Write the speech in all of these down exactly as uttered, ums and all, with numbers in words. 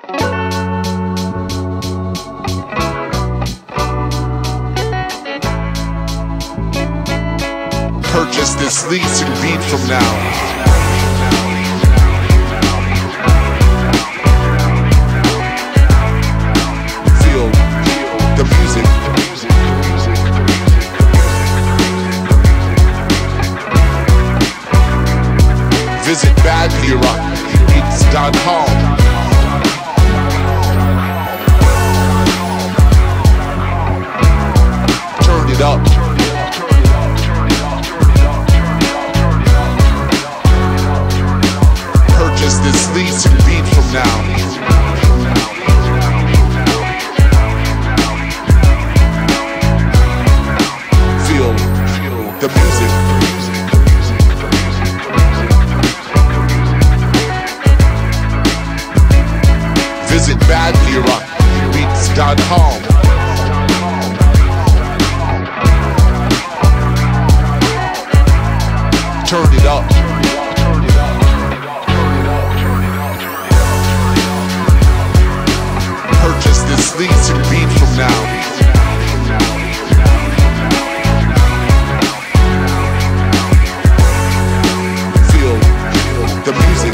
Purchase this leasing beat from now. The music. Visit bad lira beats dot com. Turn it up. Purchase this leasing beat from now. The music. Visit bad lira beats dot com. Turn it up. Purchase this leasing beat from now. The music.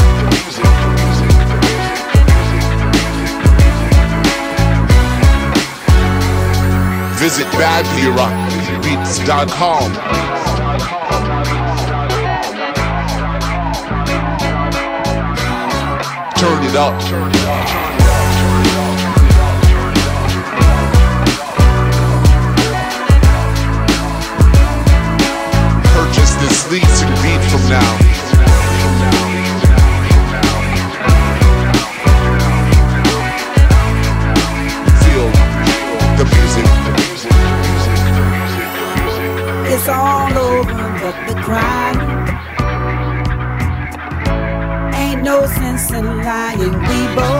Visit bad lira beats dot com. Turn it up. Purchase this leasing beat from now. The music. It's all over but the crime. Ain't no sense in lying. We both